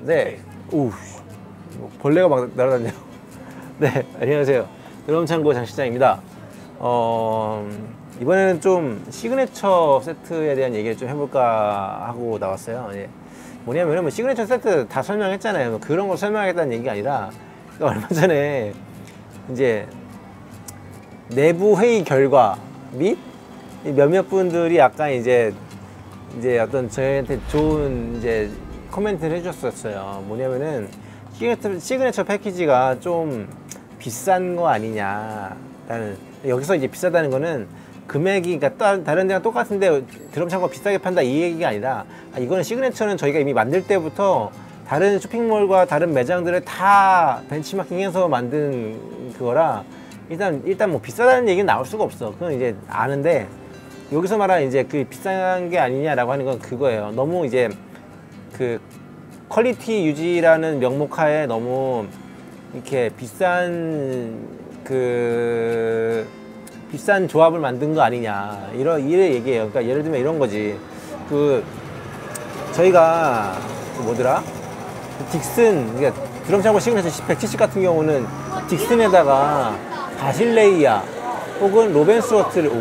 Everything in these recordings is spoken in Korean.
네. 오, 벌레가 막 날아다녀요. 네, 안녕하세요. 드럼창고 장시장입니다. 이번에는 좀 시그네처 세트에 대한 얘기를 좀 해볼까 하고 나왔어요. 예. 뭐냐면 시그네처 세트 다 설명했잖아요. 그런 걸 설명하겠다는 얘기가 아니라, 얼마 전에 이제 내부 회의 결과 및 몇몇 분들이 약간 이제 어떤 저희한테 좋은 이제 코멘트를 해주셨었어요. 뭐냐면은 시그네처 패키지가 좀 비싼 거 아니냐라는, 여기서 이제 비싸다는 거는 금액이, 그러니까 다른 데랑 똑같은데 드럼창고가 비싸게 판다 이 얘기가 아니라, 이거는 시그네처는 저희가 이미 만들 때부터 다른 쇼핑몰과 다른 매장들을 다 벤치마킹해서 만든 그거라, 일단 뭐 비싸다는 얘기는 나올 수가 없어. 그건 이제 아는데, 여기서 말하는 이제 그 비싼 게 아니냐라고 하는 건 그거예요. 너무 이제 그 퀄리티 유지라는 명목하에 너무 이렇게 비싼 조합을 만든 거 아니냐, 이래 얘기해요. 그러니까 예를 들면 이런 거지. 저희가 뭐더라? 딕슨, 그러니까 드럼창고 시그네처 170 같은 경우는 딕슨에다가 바실레이아 혹은 로벤스워트를,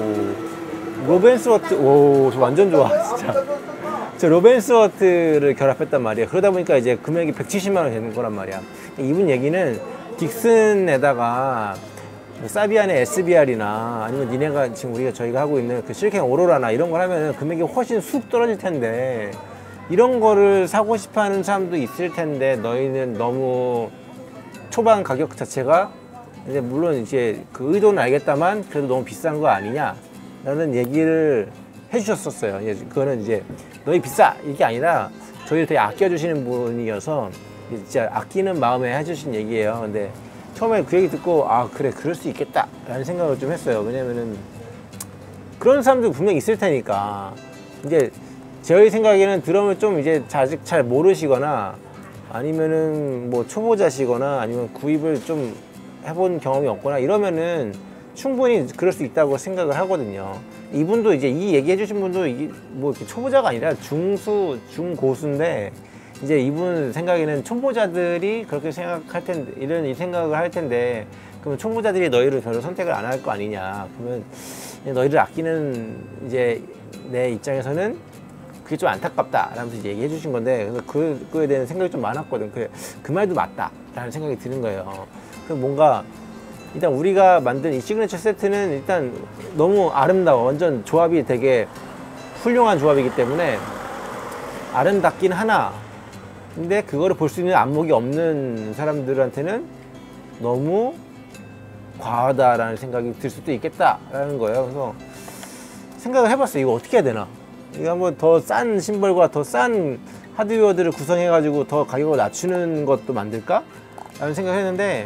저 완전 좋아 진짜. 저 로벤스워트를 결합했단 말이야. 그러다 보니까 이제 금액이 170만 원 되는 거란 말이야. 이분 얘기는 딕슨에다가 사비안의 SBR이나 아니면 니네가 지금 저희가 하고 있는 그 실행 오로라나 이런 걸 하면 금액이 훨씬 쑥 떨어질 텐데, 이런 거를 사고 싶어 하는 사람도 있을 텐데, 너희는 너무 초반 가격 자체가 이제 물론 이제 그 의도는 알겠다만 그래도 너무 비싼 거 아니냐 라는 얘기를 해주셨었어요. 그거는 이제 너희 비싸 이게 아니라 저희를 되게 아껴주시는 분이어서 진짜 아끼는 마음에 해주신 얘기예요. 근데 처음에 그 얘기 듣고, 그래, 그럴 수 있겠다 라는 생각을 좀 했어요. 왜냐면은 그런 사람들 분명 있을 테니까. 이제 저희 생각에는 드럼을 좀 이제 아직 잘 모르시거나 아니면은 뭐 초보자시거나 아니면 구입을 좀 해본 경험이 없거나 이러면은 충분히 그럴 수 있다고 생각을 하거든요. 이분도 이제 이 얘기 해주신 분도 뭐 이렇게 초보자가 아니라 중고수인데, 이제 이분 생각에는 초보자들이 그렇게 생각할 텐데, 이 생각을 할 텐데, 그러면 초보자들이 너희를 별로 선택을 안 할 거 아니냐. 그러면 너희를 아끼는 이제 내 입장에서는 그게 좀 안타깝다 라면서 이제 얘기해 주신 건데, 그래서 그거에 대한 생각이 좀 많았거든. 그 말도 맞다 라는 생각이 드는 거예요. 뭔가 일단 우리가 만든 이 시그네처 세트는 일단 너무 아름다워. 완전 조합이 되게 훌륭한 조합이기 때문에 아름답긴 하나, 근데 그거를 볼 수 있는 안목이 없는 사람들한테는 너무 과하다라는 생각이 들 수도 있겠다라는 거예요. 그래서 생각을 해봤어요. 이거 어떻게 해야 되나? 이거 한번 더 싼 심벌과 더 싼 하드웨어들을 구성해가지고 더 가격을 낮추는 것도 만들까? 라는 생각을 했는데,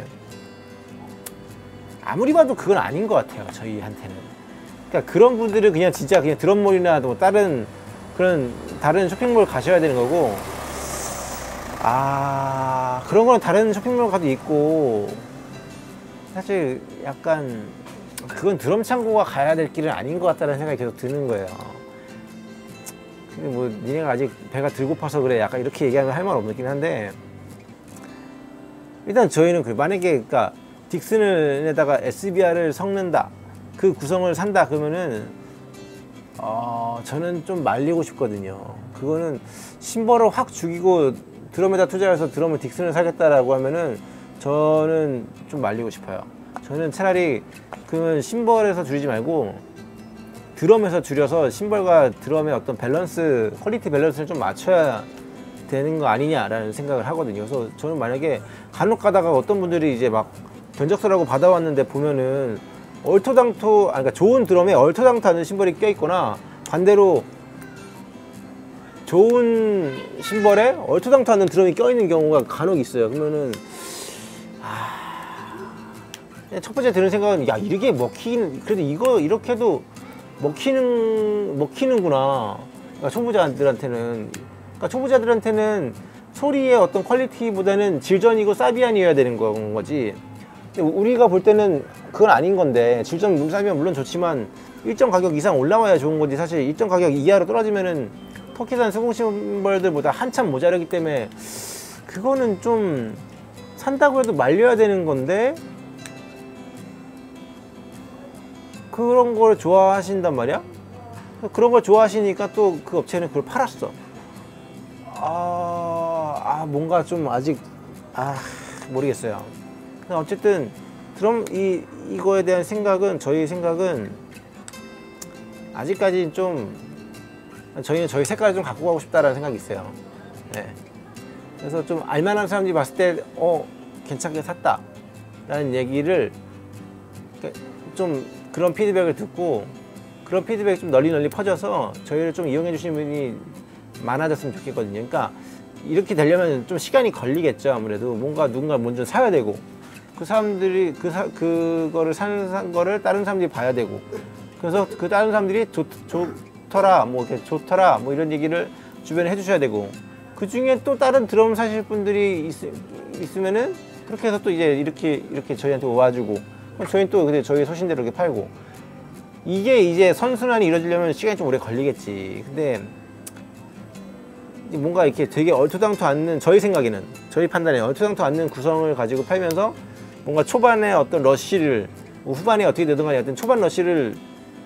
아무리 봐도 그건 아닌 것 같아요, 저희한테는. 그러니까 그런 분들은 그냥 진짜 그냥 드럼몰이나 뭐 다른 쇼핑몰 가셔야 되는 거고, 그런 거는 다른 쇼핑몰 가도 있고, 사실 약간 그건 드럼창고가 가야 될 길은 아닌 것 같다는 생각이 계속 드는 거예요. 근데 뭐 니네가 아직 배가 들 고파서 그래, 약간 이렇게 얘기하면 할 말 없긴 한데, 일단 저희는 만약에 그러니까 딕슨에다가 SBR을 섞는다, 그 구성을 산다 그러면은 저는 좀 말리고 싶거든요. 그거는 심벌을 확 죽이고 드럼에다 투자해서 드럼을 딕슨을 사겠다라고 하면은 저는 좀 말리고 싶어요. 저는 차라리 그러면 심벌에서 줄이지 말고 드럼에서 줄여서 심벌과 드럼의 어떤 밸런스, 퀄리티 밸런스를 좀 맞춰야 되는 거 아니냐라는 생각을 하거든요. 그래서 저는 만약에 간혹 가다가 어떤 분들이 이제 막 견적서라고 받아왔는데 보면은 그러니까 좋은 드럼에 얼토당토하는 심벌이 껴있거나, 반대로 좋은 심벌에 얼토당토하는 드럼이 껴있는 경우가 간혹 있어요. 그러면은 첫 번째 드는 생각은, 야, 이렇게 그래도 이거 이렇게 해도 먹히는구나. 그러니까 초보자들한테는 소리의 어떤 퀄리티보다는 질전이고 사비안이어야 되는 거지. 근데 우리가 볼 때는 그건 아닌 건데, 질전 사비안 물론 좋지만 일정 가격 이상 올라와야 좋은 거지, 사실 일정 가격 이하로 떨어지면은 터키산 수공 심벌들보다 한참 모자라기 때문에 그거는 좀 산다고 해도 말려야 되는 건데 그런 걸 좋아하신단 말이야. 그런 걸 좋아하시니까 또 그 업체는 그걸 팔았어. 뭔가 좀 아직 모르겠어요. 어쨌든 드럼 이거에 대한 생각은, 저희 생각은 아직까지 좀 저희는 저희 색깔을 좀 갖고 가고 싶다라는 생각이 있어요. 네. 그래서 좀 알만한 사람들이 봤을 때 괜찮게 샀다 라는 얘기를 좀 그런 피드백을 듣고 그런 피드백이 좀 널리 퍼져서 저희를 좀 이용해 주시는 분이 많아졌으면 좋겠거든요. 그러니까 이렇게 되려면 좀 시간이 걸리겠죠. 아무래도 뭔가 누군가 먼저 사야 되고 그 사람들이 그거를 사는 거를 다른 사람들이 봐야 되고 그래서 그 다른 사람들이 좋더라 뭐 좋더라 뭐 이런 얘기를 주변에 해주셔야 되고 그 중에 또 다른 드럼 사실 분들이 있으면은 그렇게 해서 또 이제 이렇게 저희한테 와주고 저희는 또 근데 저희 소신대로 이렇게 팔고 이게 이제 선순환이 이루어지려면 시간이 좀 오래 걸리겠지. 근데 뭔가 이렇게 되게 얼토당토 않는, 저희 생각에는, 저희 판단에 얼토당토 않는 구성을 가지고 팔면서 뭔가 초반에 어떤 러쉬를, 후반에 어떻게 되든 간에 어떤 초반 러쉬를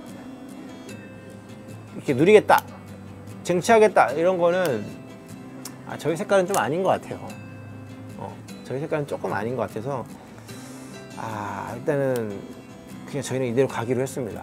이렇게 누리겠다, 쟁취하겠다 이런 거는 저희 색깔은 좀 아닌 것 같아요. 저희 색깔은 조금 아닌 것 같아서 일단은 그냥 저희는 이대로 가기로 했습니다.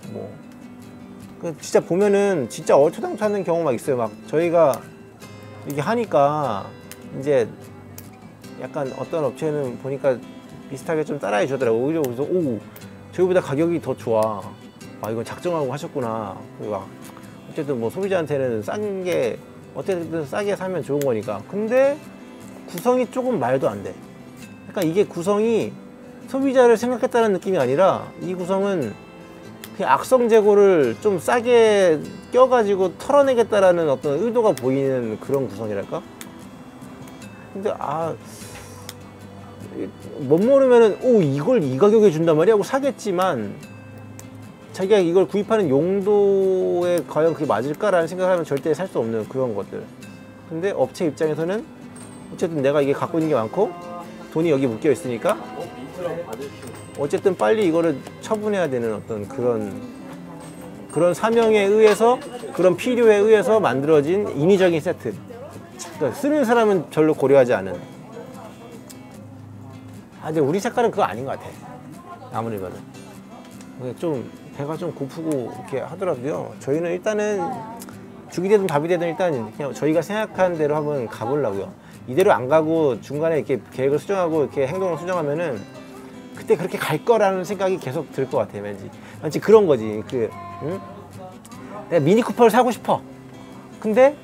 진짜 보면은 진짜 얼토당토 않는 경우 막 있어요. 막 저희가 이게 하니까 이제 약간 어떤 업체는 보니까 비슷하게 좀 따라해 주더라고요. 오히려 그래서 저희보다 가격이 더 좋아. 이건 작정하고 하셨구나. 막 어쨌든 뭐 소비자한테는 싼 게 어쨌든 싸게 사면 좋은 거니까. 근데 구성이 조금 말도 안 돼. 그러니까 이게 구성이 소비자를 생각했다는 느낌이 아니라 이 구성은 그냥 악성 재고를 좀 싸게 껴가지고 털어내겠다라는 어떤 의도가 보이는 그런 구성이랄까? 근데 못 모르면은 이걸 이 가격에 준단 말이야 하고 사겠지만 자기가 이걸 구입하는 용도에 과연 그게 맞을까라는 생각을 하면 절대 살 수 없는 그런 것들. 근데 업체 입장에서는 어쨌든 내가 이게 갖고 있는 게 많고 돈이 여기 묶여 있으니까 어쨌든 빨리 이거를 처분해야 되는 어떤 그런 사명에 의해서, 그런 필요에 의해서 만들어진 인위적인 세트. 그러니까 쓰는 사람은 별로 고려하지 않은. 근데 우리 색깔은 그거 아닌 것 같아. 아무리 봐도. 좀 배가 좀 고프고 이렇게 하더라도요. 저희는 일단은 죽이 되든 밥이 되든 일단 그냥 저희가 생각한 대로 한번 가보려고요. 이대로 안 가고 중간에 이렇게 계획을 수정하고 이렇게 행동을 수정하면은 그때 그렇게 갈 거라는 생각이 계속 들 것 같아요. 왠지 그런 거지. 내가 미니 쿠퍼를 사고 싶어. 근데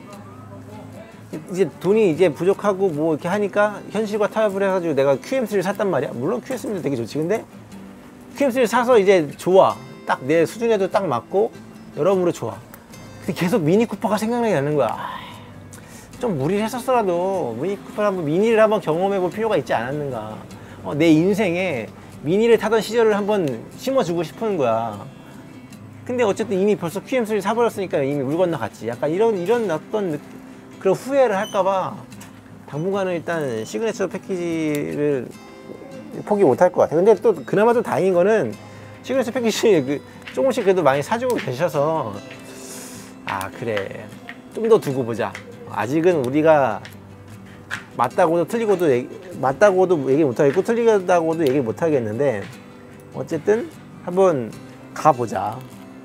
이제 돈이 이제 부족하고 뭐 이렇게 하니까 현실과 타협을 해가지고 내가 QM3를 샀단 말이야. 물론 QM3도 되게 좋지. 근데 QM3를 사서 이제 좋아. 딱 내 수준에도 딱 맞고 여러모로 좋아. 근데 계속 미니 쿠퍼가 생각나게 나는 거야. 좀 무리를 했었어라도 미니를 한번 경험해 볼 필요가 있지 않았는가. 내 인생에 미니를 타던 시절을 한번 심어주고 싶은 거야. 근데 어쨌든 이미 벌써 QM3를 사버렸으니까 이미 물 건너갔지. 약간 이런 어떤 그런 후회를 할까봐 당분간은 일단 시그니처 패키지를 포기 못 할 것 같아. 근데 또 그나마 좀 다행인 거는 시그니처 패키지 조금씩 그래도 많이 사주고 계셔서 그래 좀 더 두고 보자. 아직은 우리가 맞다고도 틀리고도 맞다고도 얘기 못하겠고 틀리다고도 얘기 못하겠는데 어쨌든 한번 가보자.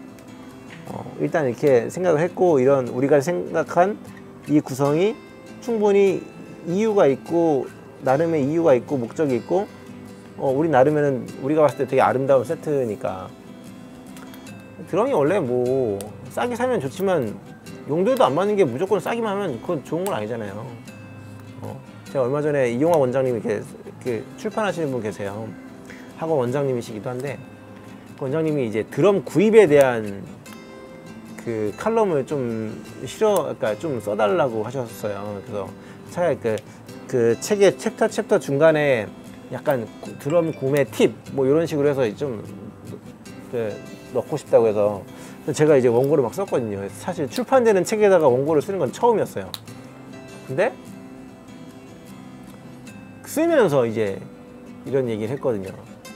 일단 이렇게 생각을 했고 이런 우리가 생각한 이 구성이 충분히 이유가 있고 나름의 이유가 있고 목적이 있고 우리 나름에는 우리가 봤을 때 되게 아름다운 세트니까. 드럼이 원래 뭐 싸게 사면 좋지만 용도에도 안 맞는 게 무조건 싸기만 하면 그건 좋은 건 아니잖아요. 제가 얼마 전에 이용화 원장님이 이렇게 출판하시는 분 계세요. 학원 원장님이시기도 한데 그 원장님이 이제 드럼 구입에 대한 그 칼럼을 좀 그러니까 좀 써달라고 하셨어요. 그래서 차라리 그 책의 챕터 중간에 약간 드럼 구매 팁 뭐 이런 식으로 해서 좀 넣고 싶다고 해서 제가 이제 원고를 막 썼거든요. 사실 출판되는 책에다가 원고를 쓰는 건 처음이었어요. 근데 쓰면서 이제 이런 얘기를 했거든요.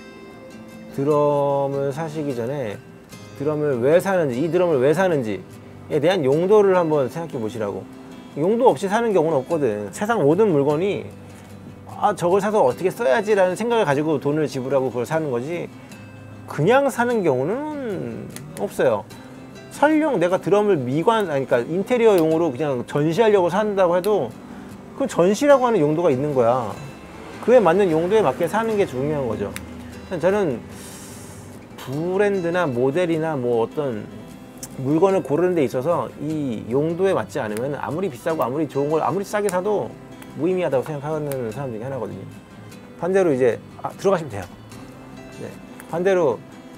드럼을 사시기 전에 드럼을 왜 사는지, 이 드럼을 왜 사는지에 대한 용도를 한번 생각해 보시라고. 용도 없이 사는 경우는 없거든. 세상 모든 물건이 저걸 사서 어떻게 써야지 라는 생각을 가지고 돈을 지불하고 그걸 사는 거지, 그냥 사는 경우는 없어요. 설령 내가 드럼을 그러니까 인테리어용으로 그냥 전시하려고 산다고 해도 그 전시라고 하는 용도가 있는 거야. 그에 맞는 용도에 맞게 사는 게 중요한 거죠. 저는 브랜드나 모델이나 뭐 어떤 물건을 고르는 데 있어서 이 용도에 맞지 않으면 아무리 비싸고 아무리 좋은 걸 아무리 싸게 사도 무의미하다고 생각하는 사람 중에 하나거든요. 반대로 이제 들어가시면 돼요. 네. 반대로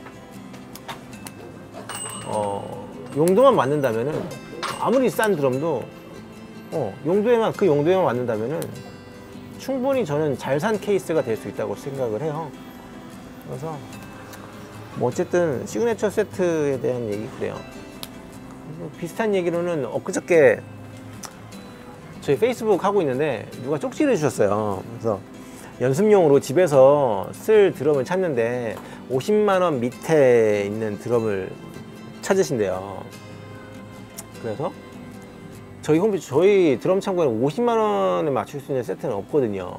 용도만 맞는다면은 아무리 싼 드럼도 그 용도에만 맞는다면은 충분히 저는 잘 산 케이스가 될 수 있다고 생각을 해요. 그래서 뭐 어쨌든 시그네처 세트에 대한 얘기 그래요. 비슷한 얘기로는 엊그저께 저희 페이스북 하고 있는데 누가 쪽지를 주셨어요. 그래서 연습용으로 집에서 쓸 드럼을 찾는데 50만 원 밑에 있는 드럼을 찾으신대요. 그래서 저희 홈페이지, 저희 드럼 창고에는 50만 원에 맞출 수 있는 세트는 없거든요.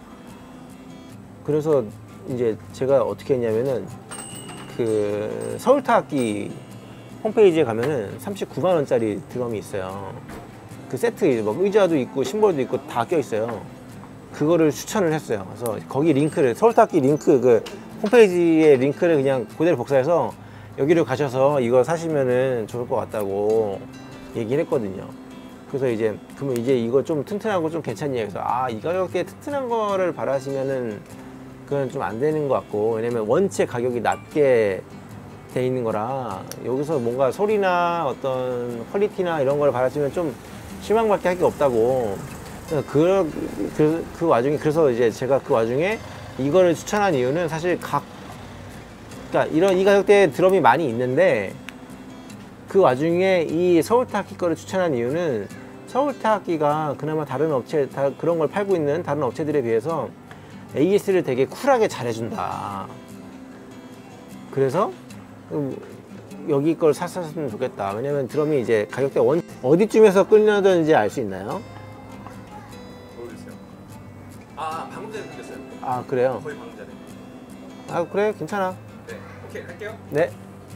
그래서 이제 제가 어떻게 했냐면은 그 서울타악기 홈페이지에 가면은 39만 원짜리 드럼이 있어요. 그 세트 뭐 의자도 있고 심볼도 있고 다 껴 있어요. 그거를 추천을 했어요. 그래서 거기 링크를, 서울타악기 링크, 그 홈페이지에 링크를 그냥 그대로 복사해서 여기로 가셔서 이거 사시면은 좋을 것 같다고 얘기를 했거든요. 그래서 이제 그러면 이제 이거 좀 튼튼하고 좀 괜찮냐 해서 이 가격대에 튼튼한 거를 바라시면은 그건 좀 안 되는 것 같고, 왜냐면 원체 가격이 낮게 돼 있는 거라 여기서 뭔가 소리나 어떤 퀄리티나 이런 걸 바라시면 좀 실망밖에 할 게 없다고. 그 와중에, 그래서 이제 제가 그 와중에 이거를 추천한 이유는 사실 그러니까 이 가격대에 드럼이 많이 있는데 그 와중에 이 서울타악기 거를 추천한 이유는 서울타악기가 그나마 다른 업체, 그런 걸 팔고 있는 다른 업체들에 비해서 AS를 되게 쿨하게 잘해준다. 그래서 여기 걸 샀으면 좋겠다. 왜냐면 드럼이 이제 가격대 어디쯤에서 끌려든지 알 수 있나요? 모르겠어요. 방금 전에 끊겼어요. 그래요? 거의 방금 전에. 그래, 괜찮아. 네, 오케이, 할게요. 네.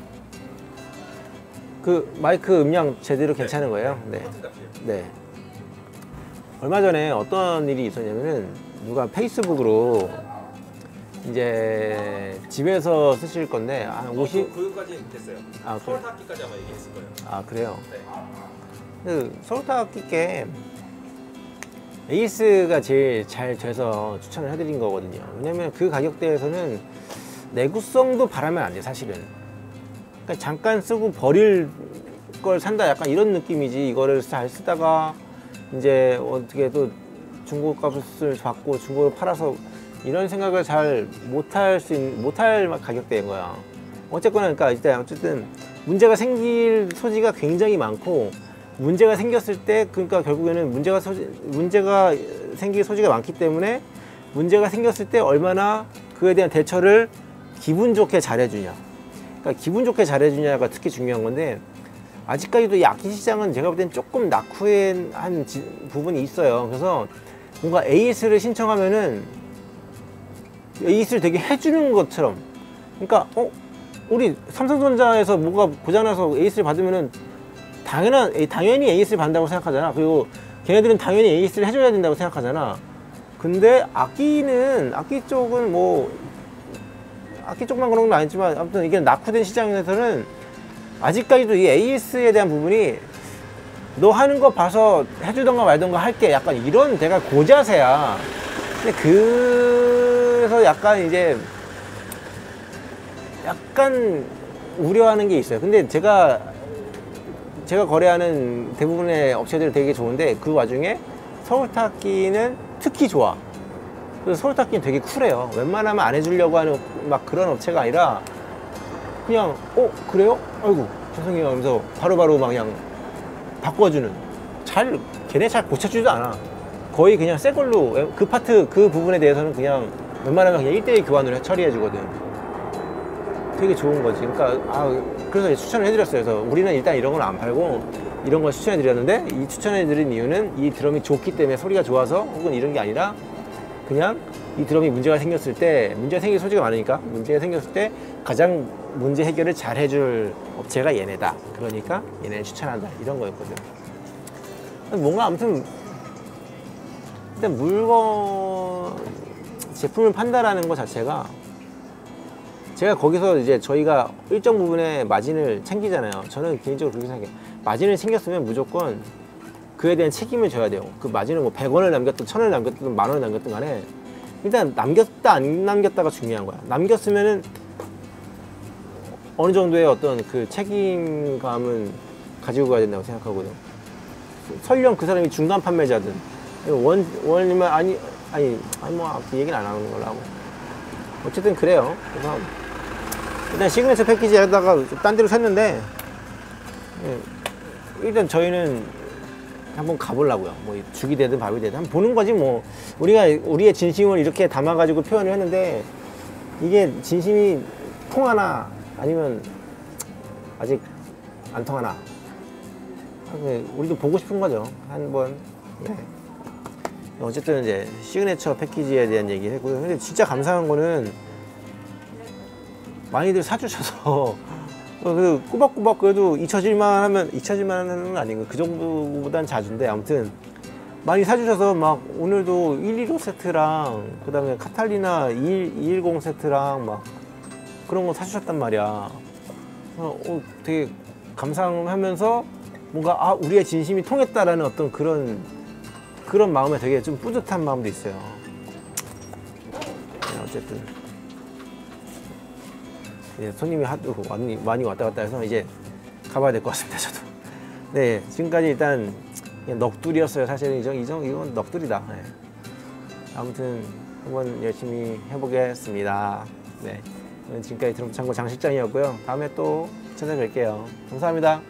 그 마이크 음량 제대로 괜찮은 거예요? 네. 커튼 값이에요. 네. 얼마 전에 어떤 일이 있었냐면은 누가 페이스북으로 이제 집에서 쓰실 건데 한 50... 그거까지 됐어요. 서울타악기까지 아마 얘기했을 거예요. 그래요? 네. 그 서울타악기께 에이스가 제일 잘 돼서 추천을 해드린 거거든요. 왜냐면 그 가격대에서는 내구성도 바라면 안 돼, 사실은. 그러니까 잠깐 쓰고 버릴 걸 산다, 약간 이런 느낌이지. 이거를 잘 쓰다가 이제 어떻게 또 중고값을 받고 중고로 팔아서 이런 생각을 잘 못할 가격대인 거야. 어쨌거나, 그러니까 어쨌든 문제가 생길 소지가 굉장히 많고, 문제가 생겼을 때, 그러니까 결국에는 문제가 생길 소지가 많기 때문에 문제가 생겼을 때 얼마나 그에 대한 대처를 기분 좋게 잘해주냐. 그러니까 기분 좋게 잘해주냐가 특히 중요한 건데, 아직까지도 이 악기 시장은 제가 볼 땐 조금 낙후한 부분이 있어요. 그래서 뭔가 AS를 신청하면은 AS를 되게 해주는 것처럼, 그러니까 우리 삼성전자에서 뭐가 고장나서 AS를 받으면은 당연히 AS를 받는다고 생각하잖아. 그리고 걔네들은 당연히 AS를 해줘야 된다고 생각하잖아. 근데 악기 쪽은 뭐 악기 쪽만 그런 건 아니지만 아무튼 이게 낙후된 시장에서는 아직까지도 이 AS에 대한 부분이 너 하는 거 봐서 해주던가 말던가 할게, 약간 이런 데가 고자세야. 근데 그래서 약간 이제 약간 우려하는 게 있어요. 근데 제가 거래하는 대부분의 업체들 되게 좋은데 그 와중에 서울타악기는 특히 좋아. 그래서 서울타악기는 되게 쿨해요. 웬만하면 안 해주려고 하는 막 그런 업체가 아니라 그냥 그래요? 아이고 죄송해요 하면서 바로바로 막 그냥 바꿔주는, 걔네 잘 고쳐주지도 않아. 거의 그냥 새 걸로 그 파트 그 부분에 대해서는 그냥 웬만하면 그냥 1대1 교환으로 처리해 주거든. 되게 좋은 거지. 그러니까 그래서 추천을 해드렸어요. 그래서 우리는 일단 이런 건 안 팔고 이런 걸 추천해 드렸는데, 이 추천해 드린 이유는 이 드럼이 좋기 때문에, 소리가 좋아서 혹은 이런 게 아니라 그냥 이 드럼이 문제가 생겼을 때, 문제가 생길 소지가 많으니까 문제가 생겼을 때 가장 문제 해결을 잘 해줄 업체가 얘네다. 그러니까 얘네를 추천한다. 이런 거였거든. 뭔가 아무튼 일단 물건 제품을 판다라는 것 자체가, 제가 거기서 이제 저희가 일정 부분의 마진을 챙기잖아요. 저는 개인적으로 그렇게 생각해요. 마진을 챙겼으면 무조건 그에 대한 책임을 져야 돼요. 그 마진을 뭐 100원을 남겼든 1000원을 남겼든 10,000원을 남겼든 간에 일단 남겼다 안 남겼다가 중요한 거야. 남겼으면은 어느 정도의 어떤 그 책임감은 가지고 가야 된다고 생각하거든요. 설령 그 사람이 중간 판매자든 원이면 아니 뭐 그 얘기는 안 하는 걸로 하고, 어쨌든 그래요. 그래서 일단 시그니처 패키지 하다가 딴 데로 샜는데, 일단 저희는 한번 가보려고요. 뭐 죽이 되든 밥이 되든 한번 보는 거지 뭐. 우리가 우리의 진심을 이렇게 담아가지고 표현을 했는데, 이게 진심이 통하나 아니면 아직 안 통하나, 우리도 보고 싶은 거죠. 한번. 네. 어쨌든 이제 시그니처 패키지에 대한 얘기를 했고요. 근데 진짜 감사한 거는 많이들 사주셔서 그래도 꼬박꼬박 그래도 잊혀질만 하는 아니고 그 정도보단 자주인데, 아무튼 많이 사주셔서 막 오늘도 115 세트랑 그 다음에 카탈리나 210 세트랑 막 그런 거 사주셨단 말이야. 되게 감사하면서 뭔가 우리의 진심이 통했다라는 어떤 그런 마음에 되게 좀 뿌듯한 마음도 있어요. 어쨌든 손님이 하도 많이 왔다 갔다 해서 이제 가봐야 될 것 같습니다. 저도. 네, 지금까지 일단 넋두리였어요. 사실은 이건 넋두리다. 네. 아무튼 한번 열심히 해보겠습니다. 네, 지금까지 드럼창고 장실장이었고요. 다음에 또 찾아뵐게요. 감사합니다.